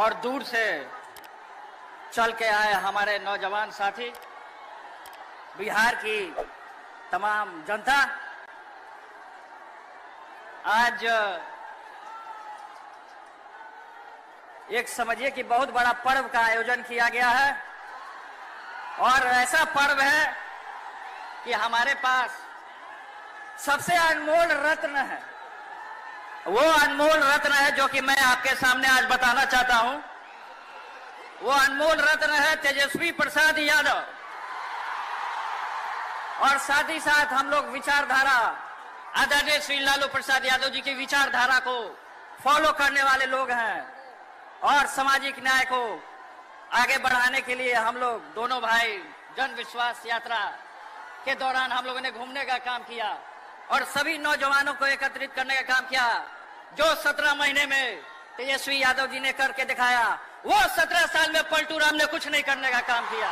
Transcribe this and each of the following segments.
और दूर से चल के आए हमारे नौजवान साथी, बिहार की तमाम जनता, आज एक समझिए कि बहुत बड़ा पर्व का आयोजन किया गया है। और ऐसा पर्व है कि हमारे पास सबसे अनमोल रत्न है, वो अनमोल रत्न है जो कि मैं आपके सामने आज बताना चाहता हूं। वो अनमोल रत्न है तेजस्वी प्रसाद यादव। और साथ ही साथ हम लोग विचारधारा, आदरणीय श्री लालू प्रसाद यादव जी की विचारधारा को फॉलो करने वाले लोग हैं। और सामाजिक न्याय को आगे बढ़ाने के लिए हम लोग दोनों भाई जन विश्वास यात्रा के दौरान हम लोगों ने घूमने का काम किया और सभी नौजवानों को एकत्रित करने का काम किया। जो 17 महीने में तेजस्वी यादव जी ने करके दिखाया, वो 17 साल में पलटू राम ने कुछ नहीं करने का काम किया।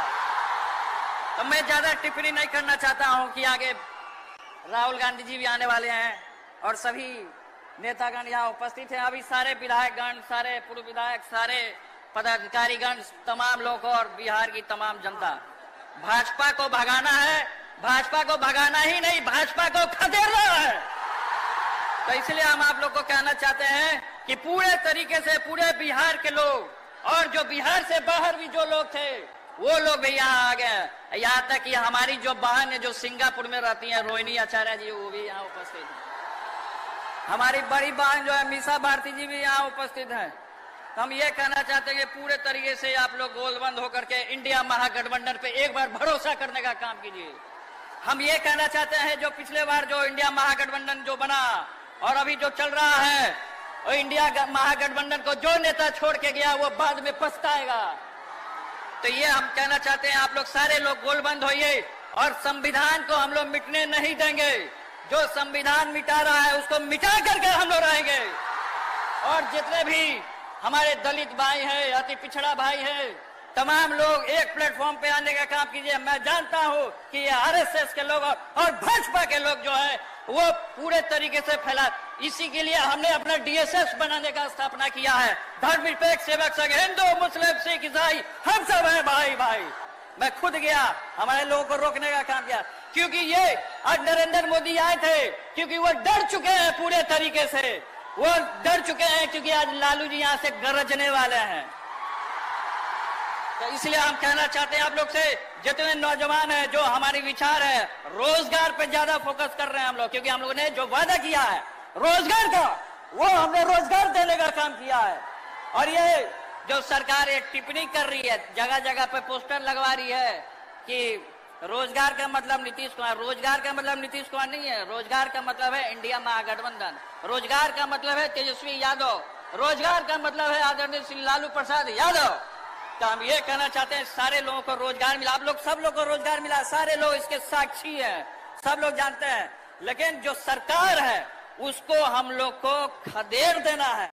तो मैं ज्यादा टिप्पणी नहीं करना चाहता हूं कि आगे राहुल गांधी जी भी आने वाले हैं और सभी नेतागण यहाँ उपस्थित हैं। अभी सारे विधायकगण, सारे पूर्व विधायक, सारे पदाधिकारीगण, तमाम लोग और बिहार की तमाम जनता, भाजपा को भगाना है। भाजपा को भगाना ही नहीं, भाजपा को खदेड़ना है। तो इसलिए हम आप लोग को कहना चाहते हैं कि पूरे तरीके से पूरे बिहार के लोग और जो बिहार से बाहर भी जो लोग थे वो लोग भी यहाँ आ गए। यहाँ तक कि हमारी जो बहन है जो सिंगापुर में रहती है, रोहिणी आचार्य जी, वो भी यहाँ उपस्थित है। हमारी बड़ी बहन जो है मीसा भारती जी भी यहाँ उपस्थित हैं। तो हम ये कहना चाहते हैं कि पूरे तरीके से आप लोग गोलबंद होकर के इंडिया महागठबंधन पे एक बार भरोसा करने का काम कीजिए। हम ये कहना चाहते हैं जो पिछले बार जो इंडिया महागठबंधन जो बना और अभी जो चल रहा है, वो इंडिया महागठबंधन को जो नेता छोड़ के गया वो बाद में पछताएगा। तो ये हम कहना चाहते हैं, आप लोग सारे लोग गोलबंद होइए और संविधान को हम लोग मिटने नहीं देंगे। जो संविधान मिटा रहा है उसको मिटा करके हम लोग रहेंगे। और जितने भी हमारे दलित भाई हैं, अति पिछड़ा भाई है, तमाम लोग एक प्लेटफॉर्म पे आने का काम कीजिए। मैं जानता हूं कि ये आरएसएस के लोग और भाजपा के लोग जो है वो पूरे तरीके से फैला, इसी के लिए हमने अपना डीएसएस बनाने का स्थापना किया है। धर्मनिरपेक्ष सेवक संघ, हिंदू मुस्लिम सिख ईसाई हम सब है भाई भाई। मैं खुद गया, हमारे लोगों को रोकने का काम किया, क्योंकि ये आज नरेंद्र मोदी आए थे क्योंकि वो डर चुके हैं पूरे तरीके से। वो डर चुके हैं क्योंकि आज लालू जी यहाँ से गरजने वाले हैं। तो इसलिए हम कहना चाहते हैं आप लोग से, जितने नौजवान हैं, जो हमारी विचार है, रोजगार पे ज्यादा फोकस कर रहे हैं हम लोग, क्योंकि हम लोगों ने जो वादा किया है रोजगार का, वो हमने रोजगार देने का काम किया है। और ये जो सरकार एक टिप्पणी कर रही है, जगह जगह पे पोस्टर लगवा रही है कि रोजगार का मतलब नीतीश कुमार, रोजगार का मतलब नीतीश कुमार नहीं है। रोजगार का मतलब है इंडिया महागठबंधन, रोजगार का मतलब है तेजस्वी यादव, रोजगार का मतलब है आदरणीय श्री लालू प्रसाद यादव। तो हम ये कहना चाहते हैं सारे लोगों को रोजगार मिला, आप लोग सब लोग को रोजगार मिला, सारे लोग इसके साक्षी हैं, सब लोग जानते हैं। लेकिन जो सरकार है उसको हम लोग को खदेड़ देना है।